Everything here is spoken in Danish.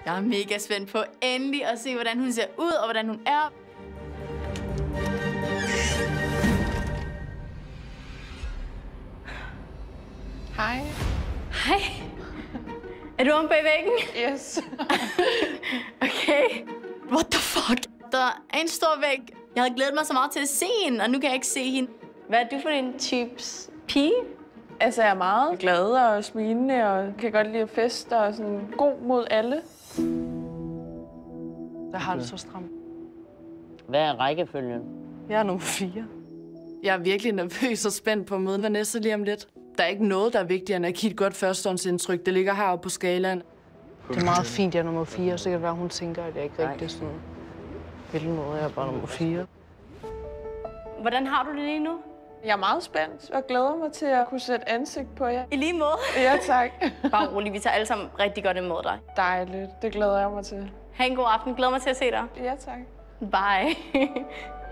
Jeg er mega spændt på endelig at se, hvordan hun ser ud og hvordan hun er. Hej. Hej. Er du om bag væggen? Yes. Okay. What the fuck? Der er en stor væg. Jeg havde glædet mig så meget til at se hende, og nu kan jeg ikke se hende. Hvad er du for en types pige? Altså, jeg er meget glad og smilende, og kan godt lide at feste og sådan god mod alle. Jeg har det så stramt. Hvad er rækkefølgen? Jeg er nummer 4. Jeg er virkelig nervøs og spændt på at møde Vanessa lige om lidt. Der er ikke noget, der er vigtigere end at give et godt førstehåndsindtryk. Det ligger heroppe på skalaen. Det er meget fint, jeg er nummer 4, så kan det være, hun tænker, at jeg ikke rigtig sådan vil noget. Jeg er bare nummer 4. Hvordan har du det lige nu? Jeg er meget spændt og glæder mig til at kunne sætte ansigt på jer. I lige måde. Ja, tak. Bare rolig, vi tager alle sammen rigtig godt imod dig. Dejligt. Det glæder jeg mig til. Ha' en god aften. Glæder mig til at se dig. Ja, tak. Bye.